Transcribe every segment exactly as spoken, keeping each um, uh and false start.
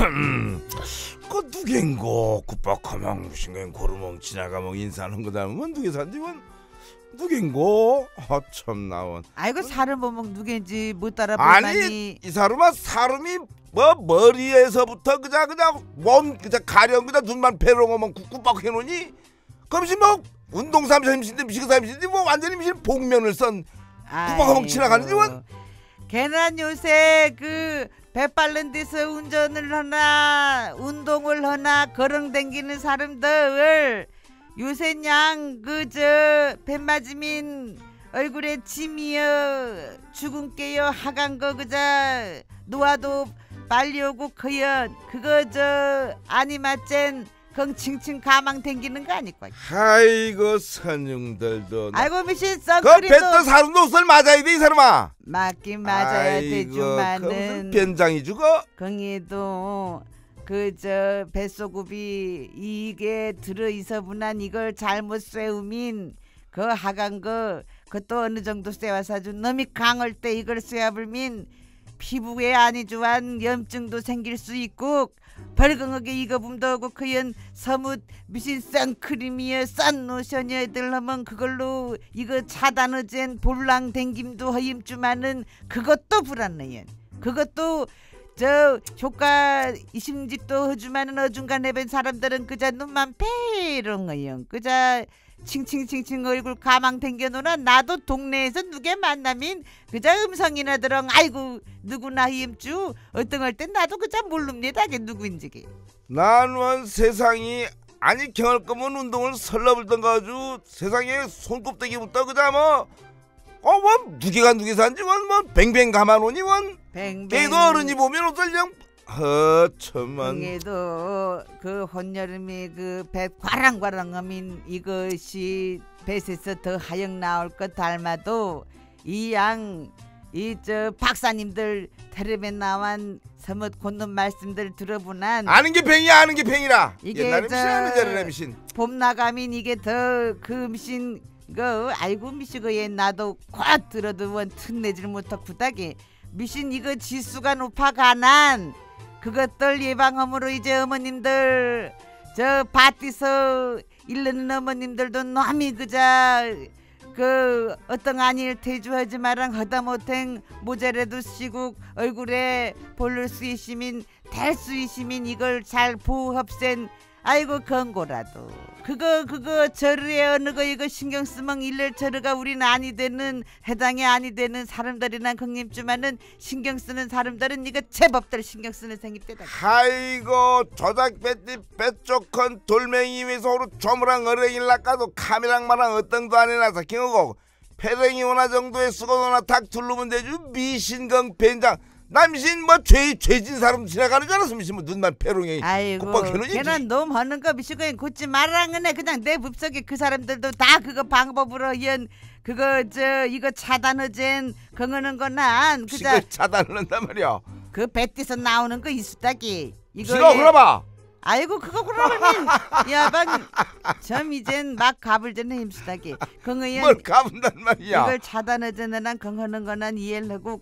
그 누겐고 굿박하망 무신겐 고르멍 지나가멍 인사하는 거 닮으면 누게 산디원 누겐고 아참 나원. 아이고 사람 보면 누겐지 못 따라보다니. 아니 이 사람아 사람이 뭐 머리에서부터 그냥 그냥 몸 그냥 가령 그냥 눈만 패롱하면 굿박해 놓니 그럼 뭐 운동삼삼신데 미식삼신데 뭐 완전히 미식 복면을 썬 굿박하멍 지나가는지 원. 걔는 요새 그 배 빠른 데서 운전을 하나 운동을 하나 걸어댕기는 사람들 요새 냥 그저 배 맞으면 얼굴에 침이여 죽은깨여 하간 거 그자 놓아도 빨리 오고 그여 그거 저 아니 맞젠 건 칭칭 가망 댕기는 거 아니까. 아이고 선영들도 아이고 미신 그 썩그리도 뱃도 사람도 옷을 맞아야 돼 이 사람아. 맞긴 맞아야 되지만은 그 무슨 변장이 죽어? 거기에도 그 저 뱃소급이 이게 들어있어분한 이걸 잘못 쐬우민 그 하간 거 그것도 어느 정도 쐬와사주 놈이 강할 때 이걸 쐬어불민 피부에 아니 좋아한 염증도 생길 수 있고 벌긍하게 익어봄도 하고 그연 서뭇 미신 선크림이여 썬노션이들 하면 그걸로 이거 차단어젠 볼랑 댕김도 허임주마는 그것도 불안해요. 그것도 저 효과 이심직도 허주마는 어중간해 본 사람들은 그자 눈만 페롱해요. 그자 칭칭칭칭 얼굴 가망 댕겨놓으나 나도 동네에서 누게 만나면 그자 음성이나 들엉 아이고 누구나 힘주 어떤 할 땐 나도 그자 모릅니다. 그게 누구인지. 난원 세상이 아니 경할 거면 운동을 설러불던 가지고 세상에 손꼽대기부터 그자 뭐 어 뭐 누게가 누게 산지 원뭐 뱅뱅 가만오니 원 뱅뱅 걔도 어른이 보면 어떨냥 허참만 그에도 그 혼여름에 그 배 과랑과랑하면 이것이 뱃에서 더 하영 나올 것 닮아도 이 양 이 저 박사님들 텔레비에 나온 서뭇 곧는 말씀들 들어보난 아는 게 뱅이야 아는 게 뱅이라 이게 옛날에 미신 아는 자리라 미신 봄 나가면 이게 더 그 미신 그 아이고 미시고에 나도 꽉 들어도 원 튼내질 못하고 구닥이 미신 이거 지수가 높아가난 그것들 예방함으로 이제 어머님들 저 밭에서 일르는 어머님들도 남이 그자 그 어떤 아니일 태주하지 마랑 하다 못행 모자라도 쓰고 얼굴에 볼를 수 있으면 될 수 있으면 이걸 잘 보호합센 아이고 건고라도 그거 그거 저르에 어느 거 이거 신경 쓰면 일일 저르가 우리는 아니 되는 해당이 아니 되는 사람들이란 걱님주만은 신경 쓰는 사람들은 이거 제법들 신경 쓰는 생입대다. 아이고 조작 뱃띠 뱃쪽한 돌멩이 위에서 오로 조무랑 어랭이를 낚아도 카메랑 마랑 어떤도 안 해놔서 경우고 패랭이 오나 정도에 쓰고도나 탁 둘르면 되죠. 미신경 벤장 남신 뭐 죄 죄진 사람 지나가는 줄 알았어. 미신 뭐 눈만 패롱이 아이고 걔는 놈 하는 거 미시고인 굳지 말랑은 해. 그냥 내 읍속에 그 사람들도 다 그거 방법으로 연 그거 저 이거 차단하젠 그거는 거난 그자 차단을 한단 말이야. 그 뱃에서 나오는 거 있었다기 이거 싫어 그러봐. 아이고 그거 그러면 야방 점 이젠 막 가불 전에 힘쓰다기 그거연 뭘 가본단 말이야. 이걸 차단하자는 난 그거는 거난 이해를 하고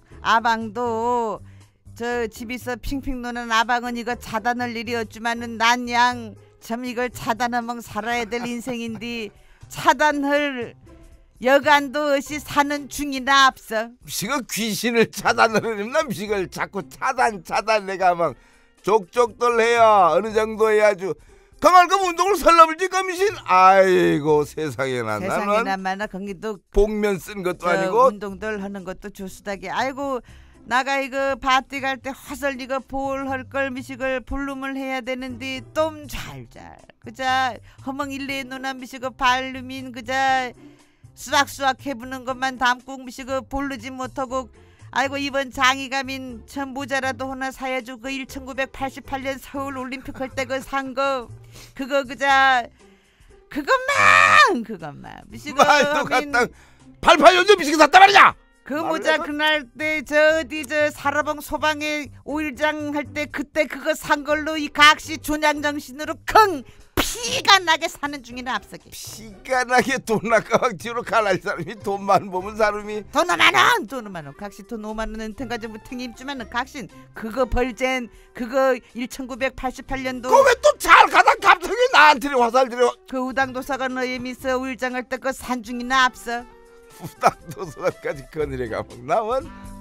아방도 저 집에서 핑핑 노는 아방은 이거 차단할 일이 없지만은 난 양 참 이걸 차단하면 살아야 될 인생인데 차단할 여간도 없이 사는 중이나 앞서 미시가 귀신을 차단을 하려면 미시를 자꾸 차단 차단 내가 막 족족들 해야 어느 정도 해야죠. 그만큼 운동을 설러불지 거미신. 아이고 세상에나 세상에나 마나 거기도 복면 쓴 것도 아니고 운동들 하는 것도 좋수다게 아이고 나가 이거 밭에 갈 때 화설 이거 볼할 걸 미식을 볼룸을 해야 되는데 좀 잘잘 그자 허멍 일레 누나 미식을 발루민 그자 수학수학 해보는 것만 담고 미식을 볼르지 못하고 아이고 이번 장이가민 전 모자라도 하나 사야죠. 그 천구백팔십팔 년 서울 올림픽 할 때 그 산 거 그거 그자 그것만 그것만 미식을 말도 갖다 팔팔 년전 미식이 샀단 말이냐. 그 모자 그날 때 저 어디 저 사라봉 소방에 오일장 할 때 그때 그거 산 걸로 이 각시 존양정신으로 컹 피가 나게 사는 중이는 앞서기. 피가 나게 돈 아까워 뒤로 갈랄 사람이 돈만 보면 사람이 돈 오만원 돈 오만원 각신 돈 오만원 은퇴가 좀 무탱이 입주면은 각신 그거 벌젠 그거 천구백팔십팔 년도 그 왜 또 잘 가다 갑자기 나한테 화살 들여. 그 우당도사가 너의 미서 울장할 때 그 산중이나 앞서. 후딱 도서관까지 거느려 가면 나면